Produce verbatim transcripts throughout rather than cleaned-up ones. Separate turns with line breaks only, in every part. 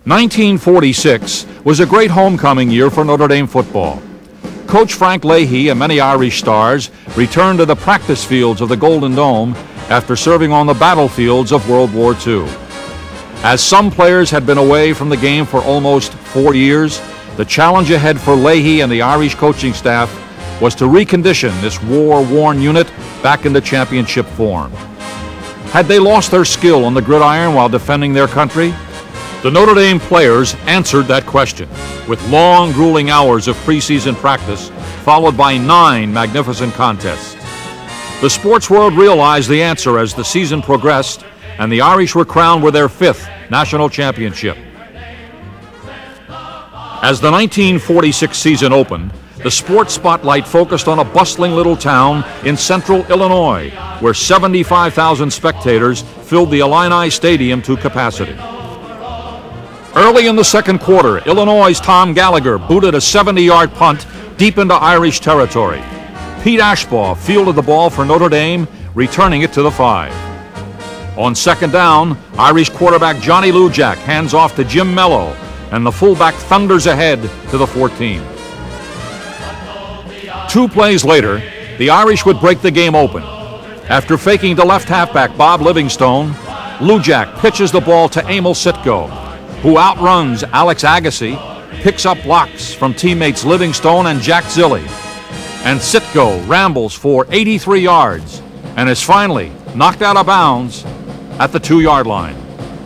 nineteen forty-six was a great homecoming year for Notre Dame football. Coach Frank Leahy and many Irish stars returned to the practice fields of the Golden Dome after serving on the battlefields of World War Two. As some players had been away from the game for almost four years, the challenge ahead for Leahy and the Irish coaching staff was to recondition this war-worn unit back into championship form. Had they lost their skill on the gridiron while defending their country? The Notre Dame players answered that question with long, grueling hours of preseason practice, followed by nine magnificent contests. The sports world realized the answer as the season progressed, and the Irish were crowned with their fifth national championship. As the nineteen forty-six season opened, the sports spotlight focused on a bustling little town in central Illinois, where seventy-five thousand spectators filled the Illini Stadium to capacity. Early in the second quarter, Illinois' Tom Gallagher booted a seventy-yard punt deep into Irish territory. Pete Ashbaugh fielded the ball for Notre Dame, returning it to the five. On second down, Irish quarterback Johnny Lujack hands off to Jim Mello, and the fullback thunders ahead to the fourteen. Two plays later, the Irish would break the game open. After faking to left halfback Bob Livingstone, Lujack pitches the ball to Emil Sitko, who outruns Alex Agassi, picks up blocks from teammates Livingstone and Jack Zilli. And Sitko rambles for eighty-three yards and is finally knocked out of bounds at the two-yard line.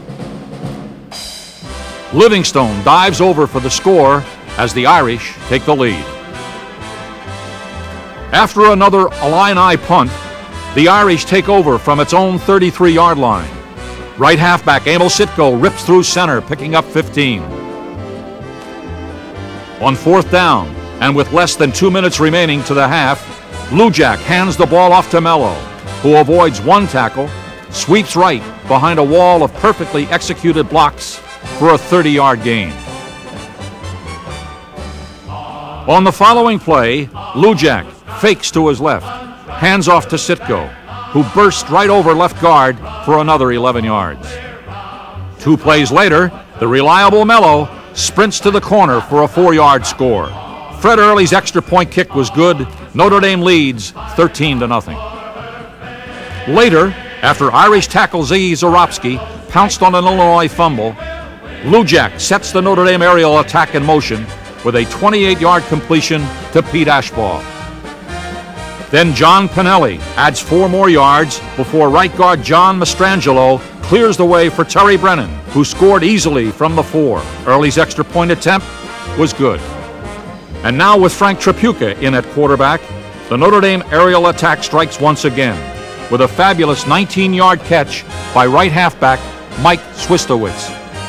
Livingstone dives over for the score as the Irish take the lead. After another Illini punt, the Irish take over from its own thirty-three-yard line. Right halfback Emil Sitko rips through center, picking up fifteen. On fourth down, and with less than two minutes remaining to the half, Lujack hands the ball off to Mello, who avoids one tackle, sweeps right behind a wall of perfectly executed blocks for a thirty-yard gain. On the following play, Lujack fakes to his left, hands off to Sitko, who bursts right over left guard for another eleven yards. Two plays later, the reliable Mello sprints to the corner for a four-yard score. Fred Early's extra point kick was good. Notre Dame leads thirteen to nothing. Later, after Irish tackle Ziggy Zarobski pounced on an Illinois fumble, Lujack sets the Notre Dame aerial attack in motion with a twenty-eight-yard completion to Pete Ashbaugh. Then John Pinelli adds four more yards before right guard John Mastrangelo clears the way for Terry Brennan, who scored easily from the four. Early's extra point attempt was good. And now with Frank Tripucka in at quarterback, the Notre Dame aerial attack strikes once again with a fabulous nineteen-yard catch by right halfback Mike Swistowitz.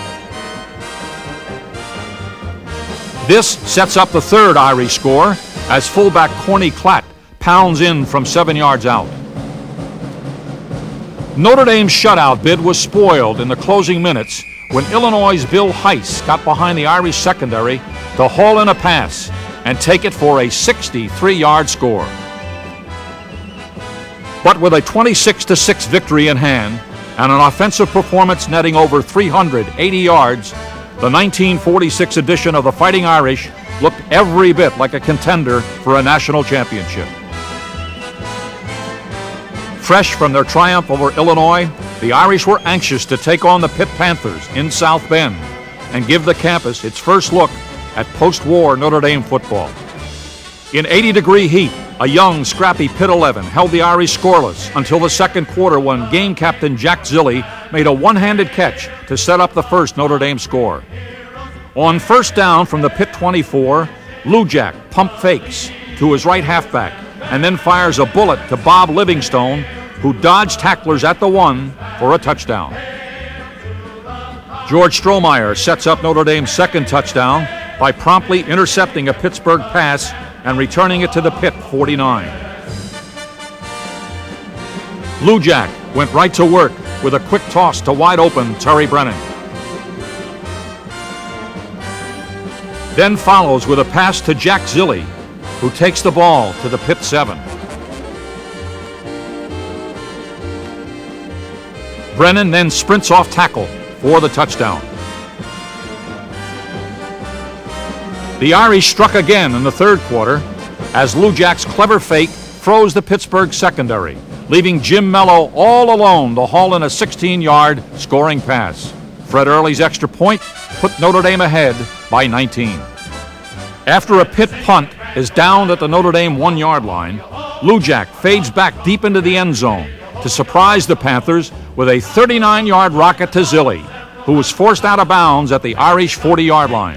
This sets up the third Irish score as fullback Corny Klatt pounds in from seven yards out. Notre Dame's shutout bid was spoiled in the closing minutes when Illinois' Bill Heiss got behind the Irish secondary to haul in a pass and take it for a sixty-three-yard score. But with a twenty-six to six victory in hand and an offensive performance netting over three hundred eighty yards, the nineteen forty-six edition of the Fighting Irish looked every bit like a contender for a national championship. Fresh from their triumph over Illinois, the Irish were anxious to take on the Pitt Panthers in South Bend and give the campus its first look at post-war Notre Dame football. In eighty-degree heat, a young, scrappy Pitt eleven held the Irish scoreless until the second quarter when game captain Jack Zilli made a one-handed catch to set up the first Notre Dame score. On first down from the Pitt twenty-four, Lujack pump fakes to his right halfback and then fires a bullet to Bob Livingstone, who dodged tacklers at the one for a touchdown. George Strohmeyer sets up Notre Dame's second touchdown by promptly intercepting a Pittsburgh pass and returning it to the Pitt forty-nine. Lujack went right to work with a quick toss to wide-open Terry Brennan. Then follows with a pass to Jack Zilli, who takes the ball to the Pitt seven. Brennan then sprints off tackle for the touchdown. The Irish struck again in the third quarter as Lujak's clever fake froze the Pittsburgh secondary, leaving Jim Mello all alone to haul in a sixteen-yard scoring pass. Fred Early's extra point put Notre Dame ahead by nineteen. After a Pitt punt is downed at the Notre Dame one-yard line, Lujak fades back deep into the end zone to surprise the Panthers with a thirty-nine-yard rocket to Zilli, who was forced out of bounds at the Irish forty-yard line.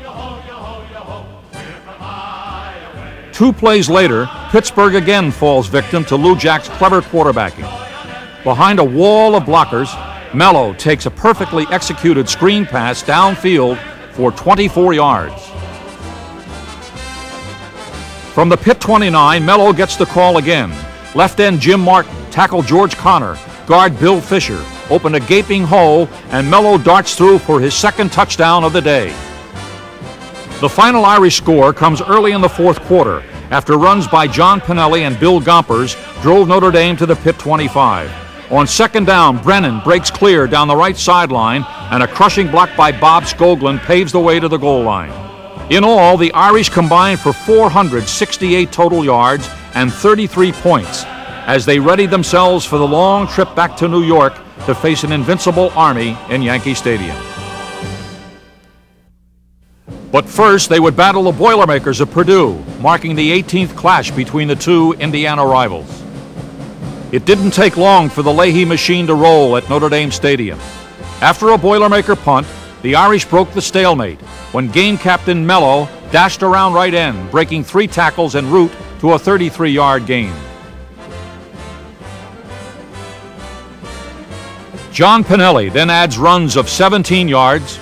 Two plays later, Pittsburgh again falls victim to Lujak's clever quarterbacking. Behind a wall of blockers, Mello takes a perfectly executed screen pass downfield for twenty-four yards. From the Pitt twenty-nine, Mello gets the call again. Left end Jim Martin tackled George Connor, guard Bill Fisher opened a gaping hole, and Mello darts through for his second touchdown of the day. The final Irish score comes early in the fourth quarter after runs by John Pinelli and Bill Gompers drove Notre Dame to the Pitt twenty-five. On second down, Brennan breaks clear down the right sideline, and a crushing block by Bob Skoglund paves the way to the goal line. In all, the Irish combined for four hundred sixty-eight total yards and thirty-three points as they readied themselves for the long trip back to New York to face an invincible Army in Yankee Stadium. But first, they would battle the Boilermakers of Purdue, marking the eighteenth clash between the two Indiana rivals. It didn't take long for the Leahy machine to roll at Notre Dame Stadium. After a Boilermaker punt, the Irish broke the stalemate when game captain Mello dashed around right end, breaking three tackles en route to a thirty-three-yard gain. John Pinelli then adds runs of seventeen yards,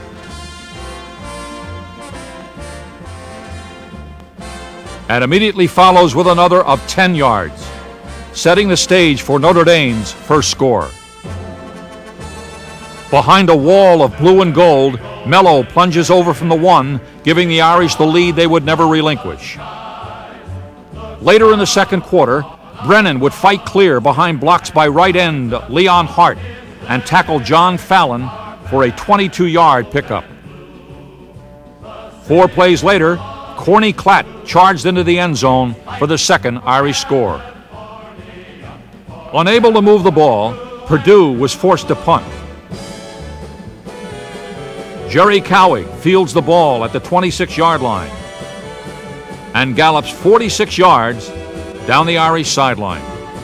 and immediately follows with another of ten yards, setting the stage for Notre Dame's first score. Behind a wall of blue and gold, Mello plunges over from the one, giving the Irish the lead they would never relinquish. Later in the second quarter, Brennan would fight clear behind blocks by right end Leon Hart and tackle John Fallon for a twenty-two-yard pickup. Four plays later, Corny Klatt charged into the end zone for the second Irish score. Unable to move the ball, Purdue was forced to punt. Jerry Cowig fields the ball at the twenty-six-yard line and gallops forty-six yards down the Irish sideline.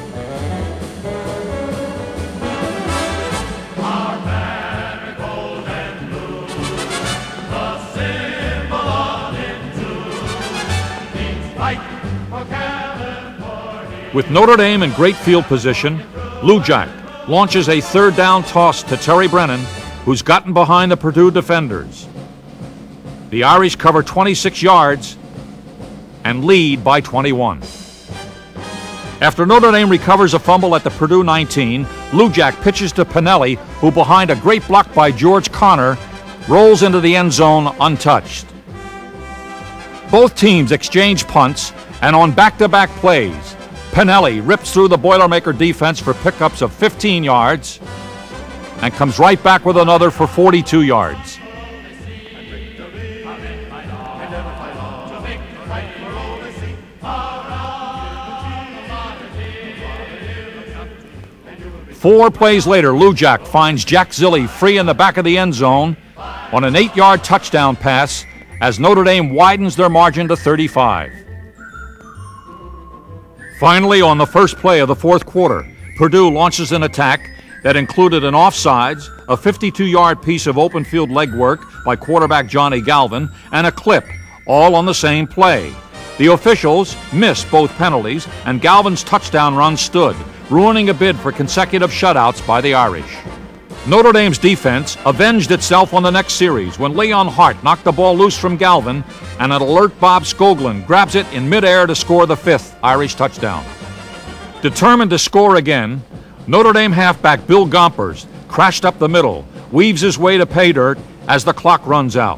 With Notre Dame in great field position, Lujak launches a third down toss to Terry Brennan, who's gotten behind the Purdue defenders. The Irish cover twenty-six yards and lead by twenty-one. After Notre Dame recovers a fumble at the Purdue nineteen, Lujak pitches to Pinelli, who behind a great block by George Connor, rolls into the end zone untouched. Both teams exchange punts, and on back-to-back plays, Pinelli rips through the Boilermaker defense for pickups of fifteen yards and comes right back with another for forty-two yards. Four plays later, Lujak finds Jack Zilli free in the back of the end zone on an eight-yard touchdown pass as Notre Dame widens their margin to thirty-five. Finally, on the first play of the fourth quarter, Purdue launches an attack that included an offsides, a fifty-two-yard piece of open field legwork by quarterback Johnny Galvin, and a clip, all on the same play. The officials missed both penalties, and Galvin's touchdown run stood, ruining a bid for consecutive shutouts by the Irish. Notre Dame's defense avenged itself on the next series when Leon Hart knocked the ball loose from Galvin, and an alert Bob Skoglund grabs it in midair to score the fifth Irish touchdown. Determined to score again, Notre Dame halfback Bill Gompers crashed up the middle, weaves his way to pay dirt as the clock runs out.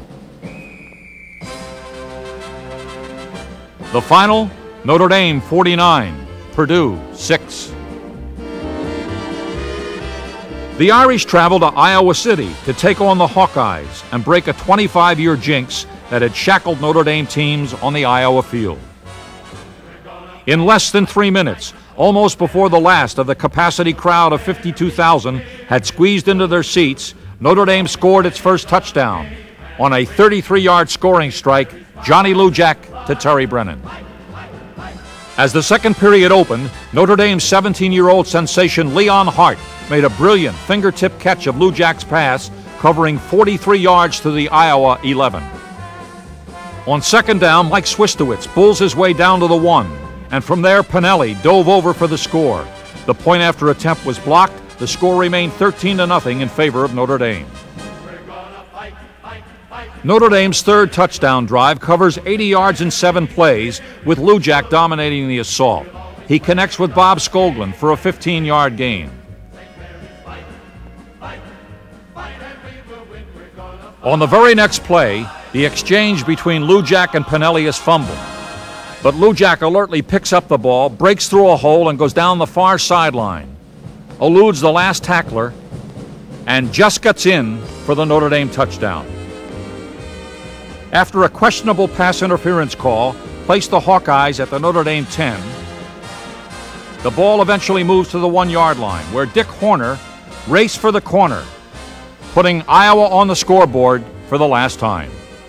The final, Notre Dame forty-nine, Purdue six. The Irish travel to Iowa City to take on the Hawkeyes and break a twenty-five year jinx that had shackled Notre Dame teams on the Iowa field. In less than three minutes, almost before the last of the capacity crowd of fifty-two thousand had squeezed into their seats, Notre Dame scored its first touchdown on a thirty-three yard scoring strike, Johnny Lujack to Terry Brennan. As the second period opened, Notre Dame's seventeen year old sensation Leon Hart made a brilliant fingertip catch of Lujack's pass, covering forty-three yards to the Iowa eleven. On second down, Mike Swistowitz bulls his way down to the one, and from there Pinelli dove over for the score. The point after attempt was blocked. The score remained thirteen to nothing in favor of Notre Dame. Notre Dame's third touchdown drive covers eighty yards in seven plays, with Lujack dominating the assault. He connects with Bob Skoglund for a fifteen yard gain. On the very next play, the exchange between Lujack and Pinelli is fumbled. But Lujack alertly picks up the ball, breaks through a hole, and goes down the far sideline, eludes the last tackler, and just gets in for the Notre Dame touchdown. After a questionable pass interference call placed the Hawkeyes at the Notre Dame ten, the ball eventually moves to the one yard line, where Dick Horner raced for the corner, putting Iowa on the scoreboard for the last time.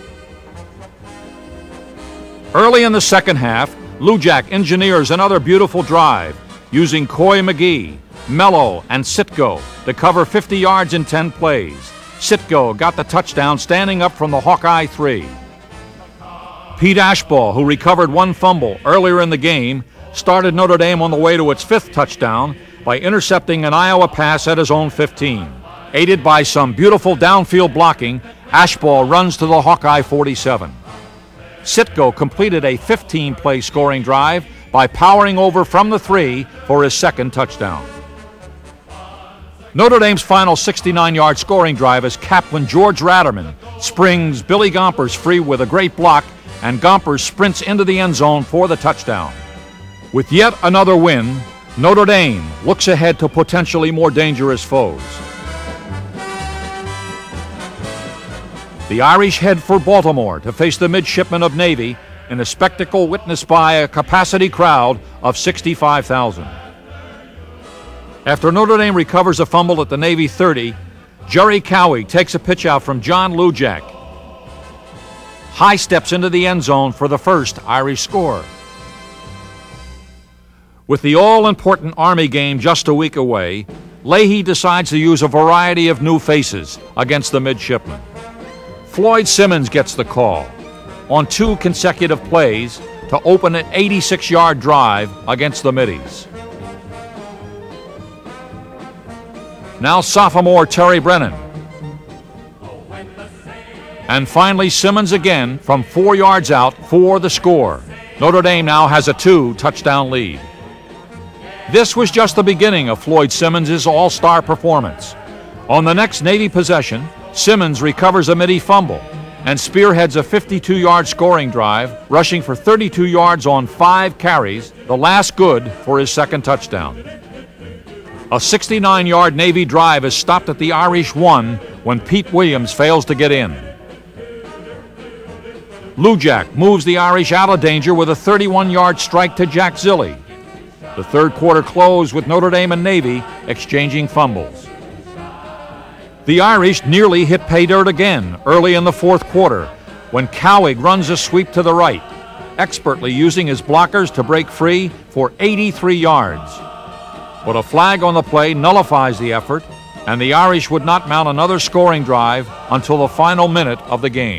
Early in the second half, Lujack engineers another beautiful drive, using Coy McGee, Mello, and Sitko to cover fifty yards in ten plays. Sitko got the touchdown standing up from the Hawkeye three. Pete Ashball, who recovered one fumble earlier in the game, started Notre Dame on the way to its fifth touchdown by intercepting an Iowa pass at his own fifteen. Aided by some beautiful downfield blocking, Ashball runs to the Hawkeye forty-seven. Sitko completed a fifteen play scoring drive by powering over from the three for his second touchdown. Notre Dame's final sixty-nine yard scoring drive is capped when George Ratterman springs Billy Gompers free with a great block, and Gompers sprints into the end zone for the touchdown. With yet another win, Notre Dame looks ahead to potentially more dangerous foes. The Irish head for Baltimore to face the Midshipmen of Navy in a spectacle witnessed by a capacity crowd of sixty-five thousand. After Notre Dame recovers a fumble at the Navy thirty, Jerry Cowie takes a pitch out from John Lujack. High steps into the end zone for the first Irish score. With the all-important Army game just a week away, Leahy decides to use a variety of new faces against the midshipmen. Floyd Simmons gets the call on two consecutive plays to open an eighty-six yard drive against the Middies. Now sophomore Terry Brennan. And finally Simmons again from four yards out for the score. Notre Dame now has a two touchdown lead. This was just the beginning of Floyd Simmons' all-star performance. On the next Navy possession, Simmons recovers a Middie fumble and spearheads a fifty-two yard scoring drive, rushing for thirty-two yards on five carries, the last good for his second touchdown. A sixty-nine yard Navy drive is stopped at the Irish one when Pete Williams fails to get in. Lujack moves the Irish out of danger with a thirty-one yard strike to Jack Zilli. The third quarter closed with Notre Dame and Navy exchanging fumbles. The Irish nearly hit pay dirt again early in the fourth quarter when Cowig runs a sweep to the right, expertly using his blockers to break free for eighty-three yards. But a flag on the play nullifies the effort, and the Irish would not mount another scoring drive until the final minute of the game.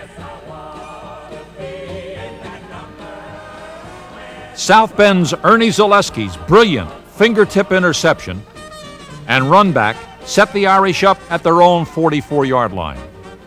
South Bend's Ernie Zaleski's brilliant fingertip interception and run back set the Irish up at their own forty-four yard line.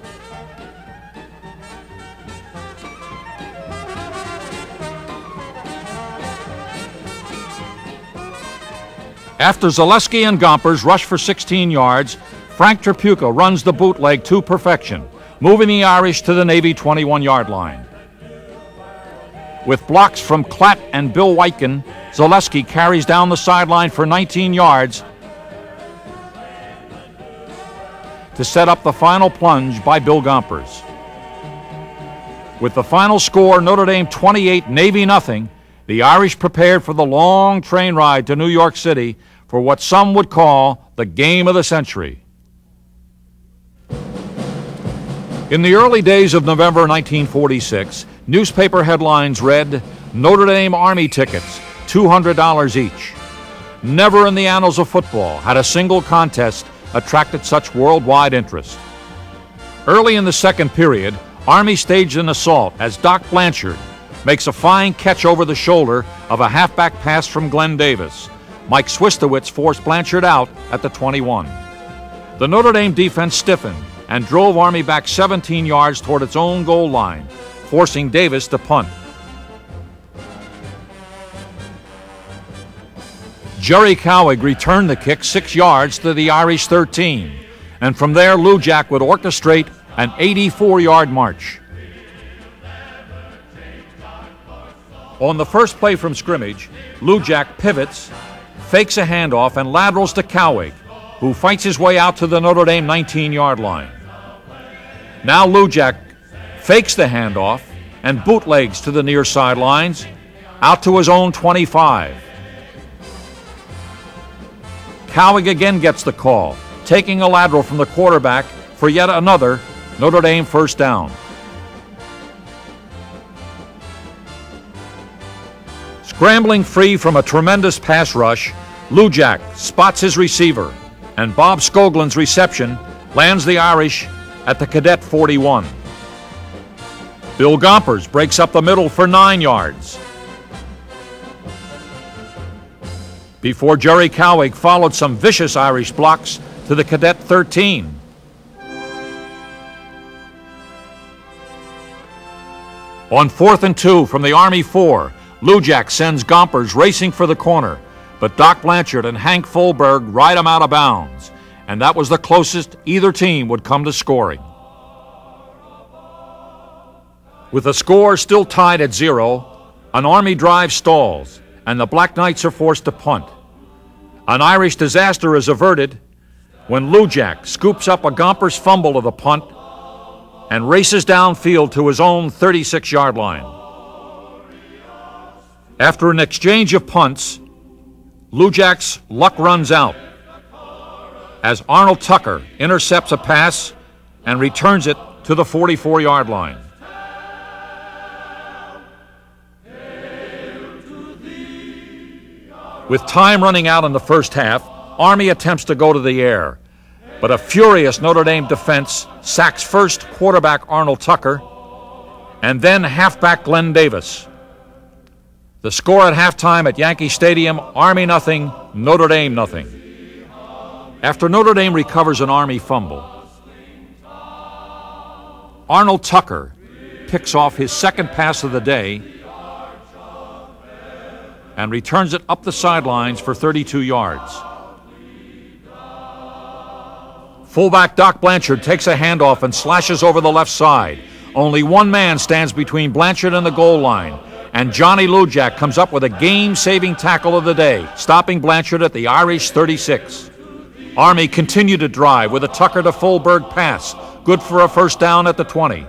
After Zaleski and Gompers rush for sixteen yards, Frank Tripucka runs the bootleg to perfection, moving the Irish to the Navy twenty-one yard line. With blocks from Klatt and Bill Whitekin, Zaleski carries down the sideline for nineteen yards to set up the final plunge by Bill Gompers. With the final score, Notre Dame twenty-eight, Navy nothing, the Irish prepared for the long train ride to New York City for what some would call the game of the century. In the early days of November nineteen forty-six, newspaper headlines read, "Notre Dame Army tickets, two hundred dollars each." Never in the annals of football had a single contest attracted such worldwide interest. Early in the second period, Army staged an assault as Doc Blanchard makes a fine catch over the shoulder of a halfback pass from Glenn Davis. Mike Swistowitz forced Blanchard out at the twenty-one. The Notre Dame defense stiffened and drove Army back seventeen yards toward its own goal line, forcing Davis to punt. Jerry Cowig returned the kick six yards to the Irish thirteen, and from there Lujack would orchestrate an eighty-four-yard march. On the first play from scrimmage, Lujack pivots, fakes a handoff, and laterals to Cowig, who fights his way out to the Notre Dame nineteen-yard line. Now Lujack fakes the handoff and bootlegs to the near sidelines, out to his own twenty-five. Cowig again gets the call, taking a lateral from the quarterback for yet another Notre Dame first down. Scrambling free from a tremendous pass rush, Lujack spots his receiver, and Bob Scoglin's reception lands the Irish at the Cadet forty-one. Bill Gompers breaks up the middle for nine yards. Before Jerry Cowig followed some vicious Irish blocks to the Cadet thirteen. On fourth and two from the Army four, Lujack sends Gompers racing for the corner, but Doc Blanchard and Hank Fulberg ride him out of bounds, and that was the closest either team would come to scoring. With the score still tied at zero, an Army drive stalls, and the Black Knights are forced to punt. An Irish disaster is averted when Lujack scoops up a Gompers fumble of the punt and races downfield to his own thirty-six-yard line. After an exchange of punts, Lujack's luck runs out as Arnold Tucker intercepts a pass and returns it to the forty-four-yard line. With time running out in the first half, Army attempts to go to the air, but a furious Notre Dame defense sacks first quarterback Arnold Tucker and then halfback Glenn Davis. The score at halftime at Yankee Stadium, Army nothing, Notre Dame nothing. After Notre Dame recovers an Army fumble, Arnold Tucker picks off his second pass of the day and returns it up the sidelines for thirty-two yards. Fullback Doc Blanchard takes a handoff and slashes over the left side. Only one man stands between Blanchard and the goal line, and Johnny Lujack comes up with a game-saving tackle of the day, stopping Blanchard at the Irish thirty-six. Army continued to drive with a Tucker to Fulberg pass, good for a first down at the twenty.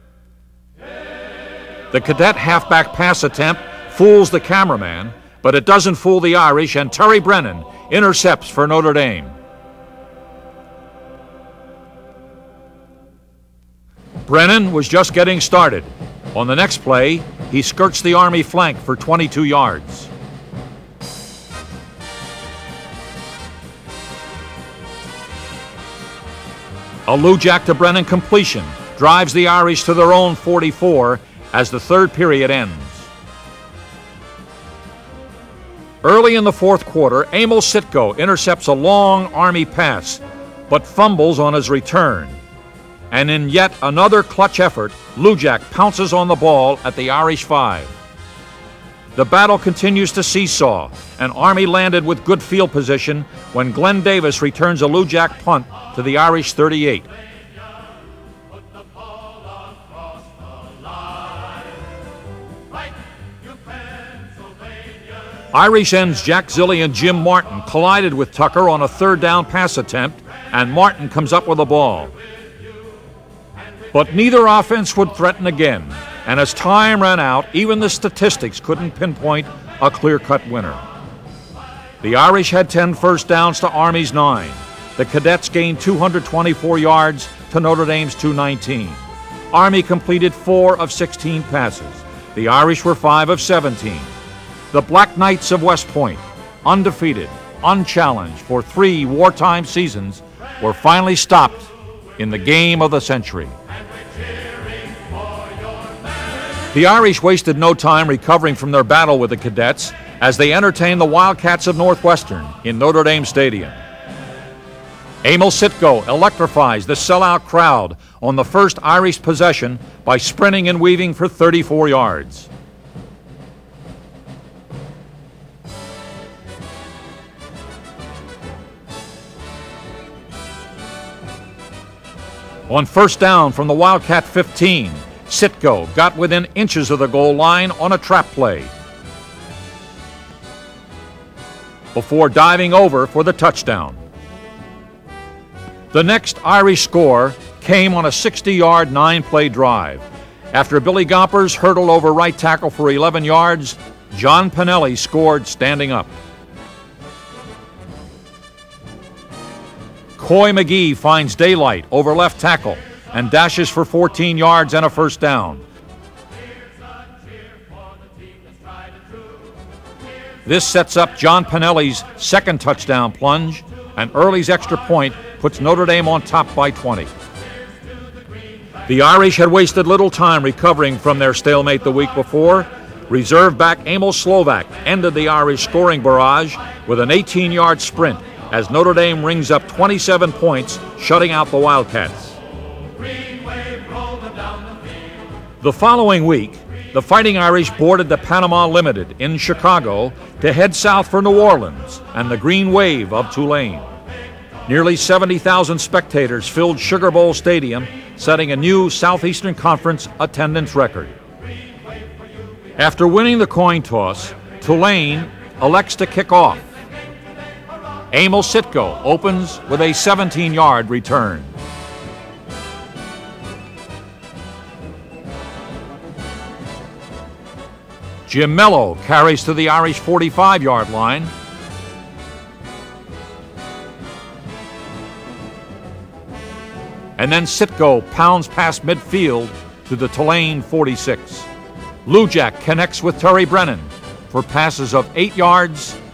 The Cadet halfback pass attempt fools the cameraman, but it doesn't fool the Irish, and Terry Brennan intercepts for Notre Dame. Brennan was just getting started. On the next play, he skirts the Army flank for twenty-two yards. A Lujack to Brennan completion drives the Irish to their own forty-four as the third period ends. Early in the fourth quarter, Emil Sitko intercepts a long Army pass, but fumbles on his return. And in yet another clutch effort, Lujack pounces on the ball at the Irish five. The battle continues to seesaw, and Army landed with good field position when Glenn Davis returns a Lujack punt to the Irish thirty-eight. Irish ends Jack Zille and Jim Martin collided with Tucker on a third down pass attempt and Martin comes up with the ball. But neither offense would threaten again, and as time ran out, even the statistics couldn't pinpoint a clear-cut winner. The Irish had ten first downs to Army's nine. The Cadets gained two hundred twenty-four yards to Notre Dame's two nineteen. Army completed four of sixteen passes. The Irish were five of seventeen. The Black Knights of West Point, undefeated, unchallenged for three wartime seasons, were finally stopped in the game of the century. The Irish wasted no time recovering from their battle with the Cadets as they entertained the Wildcats of Northwestern in Notre Dame Stadium. Emil Sitko electrifies the sellout crowd on the first Irish possession by sprinting and weaving for thirty-four yards. On first down from the Wildcat fifteen, Sitko got within inches of the goal line on a trap play before diving over for the touchdown. The next Irish score came on a sixty-yard, nine-play drive. After Billy Gompers hurdled over right tackle for eleven yards, John Pinelli scored standing up. Coy McGee finds daylight over left tackle and dashes for fourteen yards and a first down. This sets up John Pinelli's second touchdown plunge, and Early's extra point puts Notre Dame on top by twenty. The Irish had wasted little time recovering from their stalemate the week before. Reserve back Emil Slovak ended the Irish scoring barrage with an eighteen-yard sprint as Notre Dame rings up twenty-seven points, shutting out the Wildcats. The following week, the Fighting Irish boarded the Panama Limited in Chicago to head south for New Orleans and the Green Wave of Tulane. Nearly seventy thousand spectators filled Sugar Bowl Stadium, setting a new Southeastern Conference attendance record. After winning the coin toss, Tulane elects to kick off. Emil Sitko opens with a seventeen-yard return. Jim Mello carries to the Irish forty-five-yard line. And then Sitko pounds past midfield to the Tulane forty-six. Lujack connects with Terry Brennan for passes of eight yards